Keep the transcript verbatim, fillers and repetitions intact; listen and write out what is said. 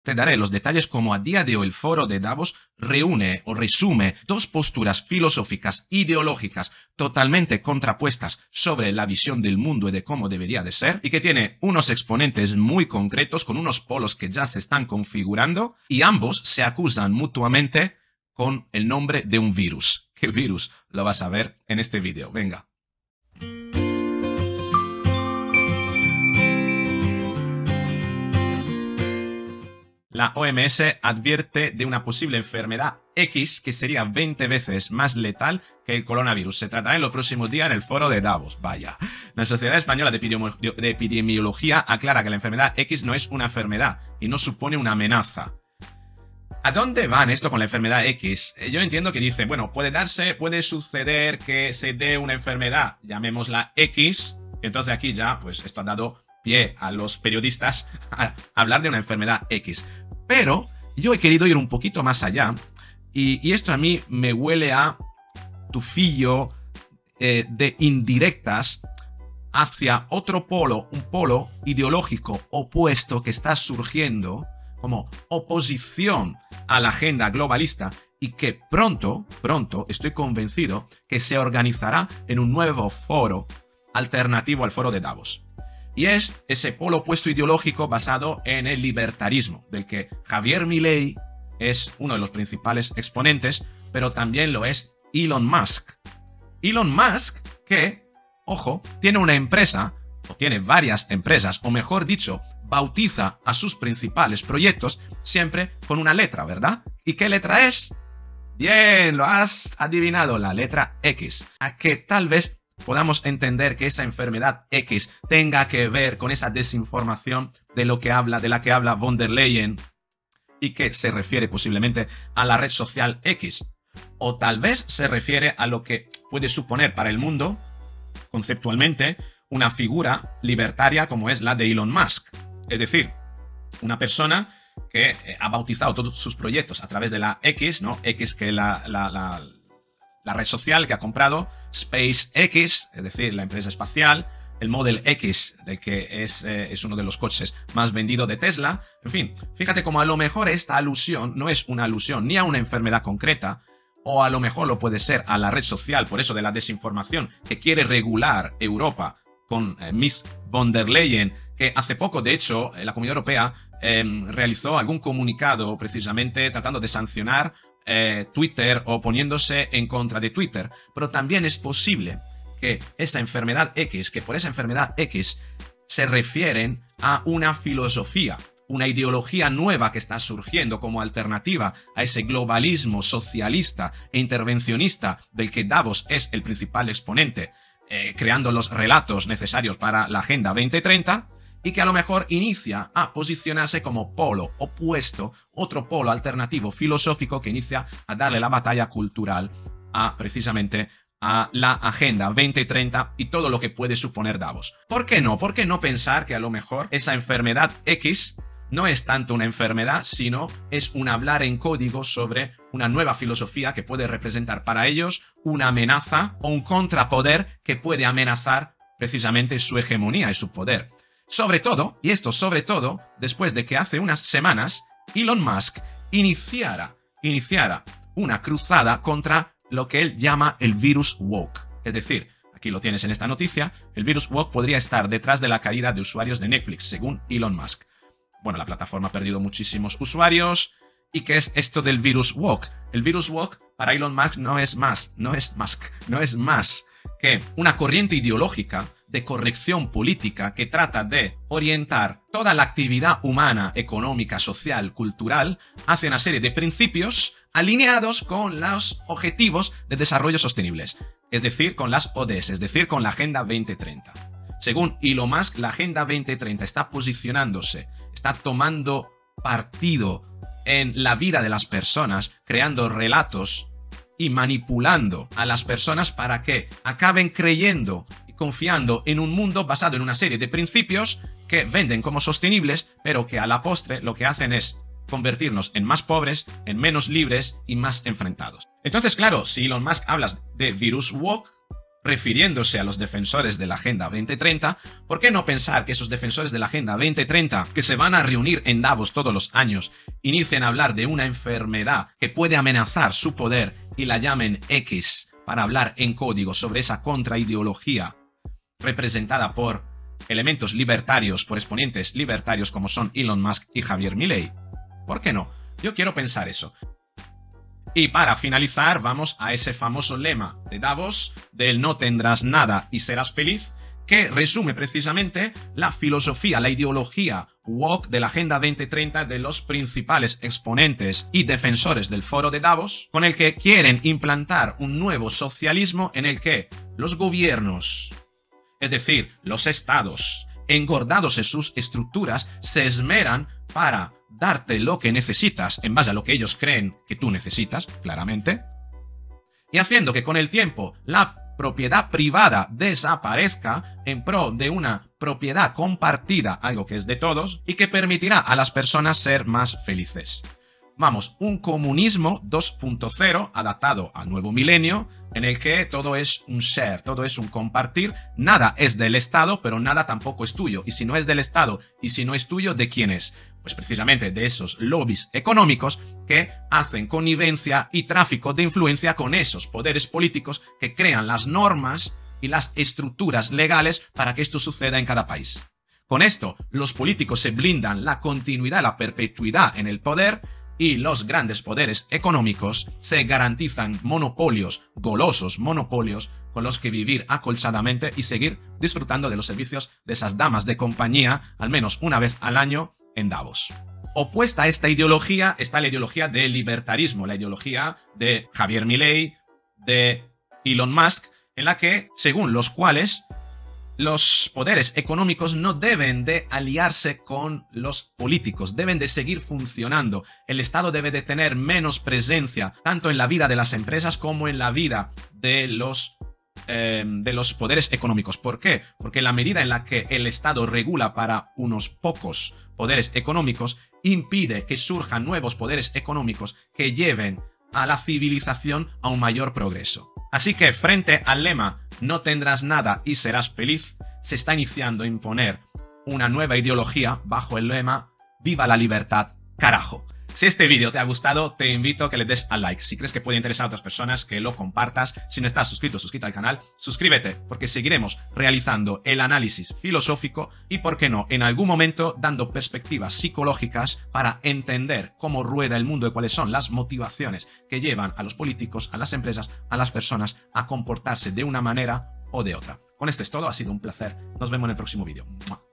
Te daré los detalles como a día de hoy el foro de Davos reúne o resume dos posturas filosóficas, ideológicas, totalmente contrapuestas sobre la visión del mundo y de cómo debería de ser, y que tiene unos exponentes muy concretos con unos polos que ya se están configurando, y ambos se acusan mutuamente con el nombre de un virus. ¿Qué virus? Lo vas a ver en este vídeo. Venga. La O M S advierte de una posible enfermedad X que sería veinte veces más letal que el coronavirus. Se tratará en los próximos días en el foro de Davos. Vaya. La Sociedad Española de, Epidemi de Epidemiología aclara que la enfermedad X no es una enfermedad y no supone una amenaza. ¿A dónde van esto con la enfermedad X? Yo entiendo que dice, bueno, puede darse, puede suceder que se dé una enfermedad, llamémosla X, y entonces aquí ya, pues esto ha dado pie a los periodistas a hablar de una enfermedad X. Pero yo he querido ir un poquito más allá y, y esto a mí me huele a tufillo eh, de indirectas hacia otro polo, un polo ideológico opuesto que está surgiendo como oposición a la agenda globalista y que pronto, pronto, estoy convencido que se organizará en un nuevo foro alternativo al foro de Davos. Y es ese polo opuesto ideológico basado en el libertarismo, del que Javier Milei es uno de los principales exponentes, pero también lo es Elon Musk. Elon Musk que, ojo, tiene una empresa, o tiene varias empresas, o mejor dicho, bautiza a sus principales proyectos siempre con una letra, ¿verdad? ¿Y qué letra es? Bien, lo has adivinado, la letra X. A que tal vez podamos entender que esa enfermedad X tenga que ver con esa desinformación de lo que habla, de la que habla von der Leyen y que se refiere posiblemente a la red social X. O tal vez se refiere a lo que puede suponer para el mundo, conceptualmente, una figura libertaria como es la de Elon Musk. Es decir, una persona que ha bautizado todos sus proyectos a través de la X, ¿no? X que la... la, la La red social que ha comprado, SpaceX, es decir, la empresa espacial, el Model X, del que es, eh, es uno de los coches más vendidos de Tesla. En fin, fíjate cómo a lo mejor esta alusión no es una alusión ni a una enfermedad concreta, o a lo mejor lo puede ser a la red social, por eso de la desinformación, que quiere regular Europa con eh, Miss von der Leyen, que hace poco, de hecho, la Comunidad Europea eh, realizó algún comunicado precisamente tratando de sancionar Eh, Twitter o poniéndose en contra de Twitter. Pero también es posible que esa enfermedad X, que por esa enfermedad X se refieren a una filosofía, una ideología nueva que está surgiendo como alternativa a ese globalismo socialista e intervencionista del que Davos es el principal exponente, eh, creando los relatos necesarios para la Agenda veinte treinta, y que a lo mejor inicia a posicionarse como polo opuesto, otro polo alternativo filosófico que inicia a darle la batalla cultural a precisamente a la Agenda veinte treinta y todo lo que puede suponer Davos. ¿Por qué no? ¿Por qué no pensar que a lo mejor esa enfermedad X no es tanto una enfermedad, sino es un hablar en código sobre una nueva filosofía que puede representar para ellos una amenaza o un contrapoder que puede amenazar precisamente su hegemonía y su poder? Sobre todo, y esto sobre todo, después de que hace unas semanas Elon Musk iniciara, iniciara una cruzada contra lo que él llama el virus woke. Es decir, aquí lo tienes en esta noticia, el virus woke podría estar detrás de la caída de usuarios de Netflix, según Elon Musk. Bueno, la plataforma ha perdido muchísimos usuarios. ¿Y qué es esto del virus woke? El virus woke para Elon Musk no es más, no es Musk, no es más que una corriente ideológica de corrección política que trata de orientar toda la actividad humana, económica, social, cultural hacia una serie de principios alineados con los objetivos de desarrollo sostenibles, es decir, con las O D S, es decir, con la Agenda veinte treinta. Según Elon Musk, la Agenda veinte treinta está posicionándose, está tomando partido en la vida de las personas, creando relatos y manipulando a las personas para que acaben creyendo y confiando en un mundo basado en una serie de principios que venden como sostenibles, pero que a la postre lo que hacen es convertirnos en más pobres, en menos libres y más enfrentados. Entonces, claro, si Elon Musk habla de virus woke, refiriéndose a los defensores de la Agenda veinte treinta, ¿por qué no pensar que esos defensores de la Agenda veinte treinta, que se van a reunir en Davos todos los años, inicien a hablar de una enfermedad que puede amenazar su poder y la llamen X para hablar en código sobre esa contraideología representada por elementos libertarios, por exponentes libertarios como son Elon Musk y Javier Milei? ¿Por qué no? Yo quiero pensar eso. Y para finalizar, vamos a ese famoso lema de Davos del no tendrás nada y serás feliz, que resume precisamente la filosofía, la ideología woke de la Agenda veinte treinta de los principales exponentes y defensores del foro de Davos, con el que quieren implantar un nuevo socialismo en el que los gobiernos, es decir, los estados, engordados en sus estructuras, se esmeran para darte lo que necesitas en base a lo que ellos creen que tú necesitas, claramente, y haciendo que con el tiempo la propiedad privada desaparezca en pro de una propiedad compartida, algo que es de todos, y que permitirá a las personas ser más felices. Vamos, un comunismo dos punto cero adaptado al nuevo milenio, en el que todo es un share, todo es un compartir, nada es del Estado, pero nada tampoco es tuyo, y si no es del Estado y si no es tuyo, ¿de quién es? Pues precisamente de esos lobbies económicos que hacen connivencia y tráfico de influencia con esos poderes políticos que crean las normas y las estructuras legales para que esto suceda en cada país. Con esto, los políticos se blindan la continuidad, la perpetuidad en el poder, y los grandes poderes económicos se garantizan monopolios, golosos monopolios, con los que vivir acolchadamente y seguir disfrutando de los servicios de esas damas de compañía, al menos una vez al año, en Davos. Opuesta a esta ideología está la ideología del libertarismo, la ideología de Javier Milei, de Elon Musk, en la que, según los cuales, los poderes económicos no deben de aliarse con los políticos, deben de seguir funcionando. El Estado debe de tener menos presencia, tanto en la vida de las empresas como en la vida de los Eh, de los poderes económicos. ¿Por qué? Porque en la medida en la que el Estado regula para unos pocos poderes económicos, impide que surjan nuevos poderes económicos que lleven a la civilización a un mayor progreso. Así que frente al lema no tendrás nada y serás feliz, se está iniciando a imponer una nueva ideología bajo el lema viva la libertad, carajo. Si este vídeo te ha gustado, te invito a que le des al like. Si crees que puede interesar a otras personas, que lo compartas. Si no estás suscrito, suscríbete al canal. Suscríbete, porque seguiremos realizando el análisis filosófico y, por qué no, en algún momento dando perspectivas psicológicas para entender cómo rueda el mundo y cuáles son las motivaciones que llevan a los políticos, a las empresas, a las personas a comportarse de una manera o de otra. Con esto es todo, ha sido un placer. Nos vemos en el próximo vídeo.